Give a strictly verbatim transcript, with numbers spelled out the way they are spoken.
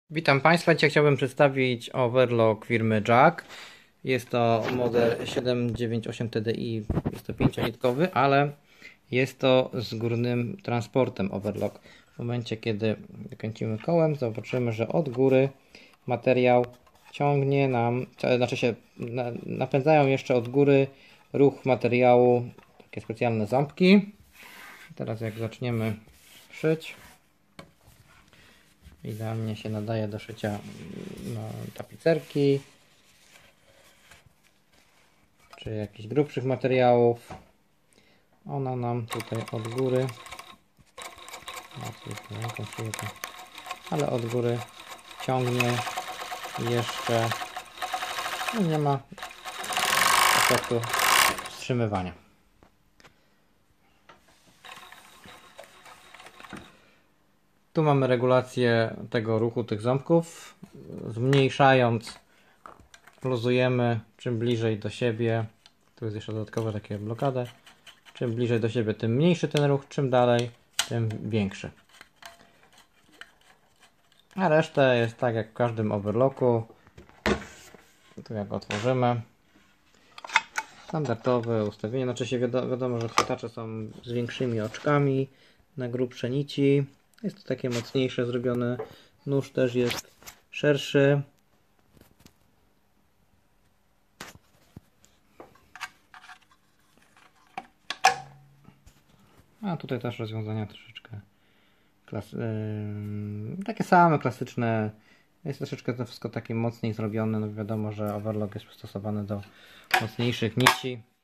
Witam Państwa. Dzisiaj chciałbym przedstawić overlock firmy Jack. Jest to model siedem dziewięć osiem T D I. Jest to pięcionitkowy, ale jest to z górnym transportem overlock. W momencie, kiedy kręcimy kołem, zobaczymy, że od góry materiał ciągnie nam, znaczy się napędzają jeszcze od góry ruch materiału takie specjalne ząbki. Teraz jak zaczniemy szyć, idealnie się nadaje do szycia no, tapicerki czy jakichś grubszych materiałów. Ona nam tutaj od góry, ale od góry ciągnie jeszcze, no nie ma efektu wstrzymywania. Tu mamy regulację tego ruchu tych ząbków. Zmniejszając, luzujemy czym bliżej do siebie. Tu jest jeszcze dodatkowo takie blokadę. Czym bliżej do siebie, tym mniejszy ten ruch, czym dalej, tym większy. A resztę jest tak jak w każdym overlocku. Tu jak otworzymy, standardowe ustawienie. Znaczy się wiadomo, wiadomo że chwytacze są z większymi oczkami na grubsze nici. Jest to takie mocniejsze zrobione. Nóż też jest szerszy. A tutaj też rozwiązania troszeczkę klas yy, takie same, klasyczne. Jest troszeczkę to wszystko takie mocniej zrobione. No wiadomo, że overlock jest przystosowany do mocniejszych nici.